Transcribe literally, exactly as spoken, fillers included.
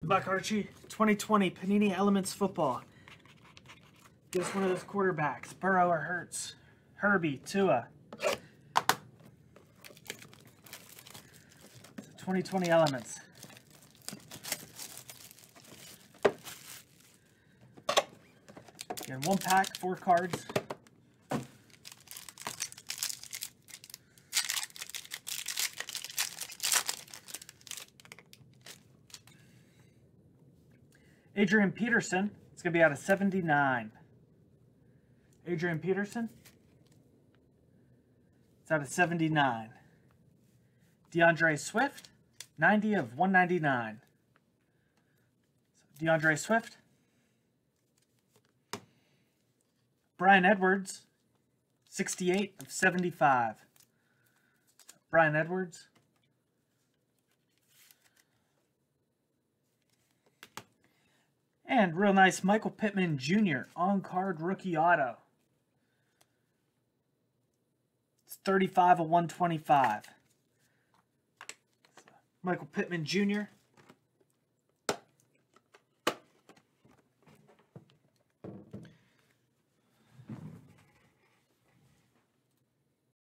Good luck, Archie. twenty twenty Panini Elements Football. Give us one of those quarterbacks. Burrow or Hurts. Herbie, Tua. twenty twenty Elements. Again, one pack, four cards. Adrian Peterson, it's going to be out of seventy-nine. Adrian Peterson, it's out of seventy-nine. DeAndre Swift, ninety of one ninety-nine. So DeAndre Swift. Brian Edwards, sixty-eight of seventy-five. Brian Edwards. And real nice Michael Pittman Junior on-card rookie auto. It's thirty-five of one twenty-five. Michael Pittman Junior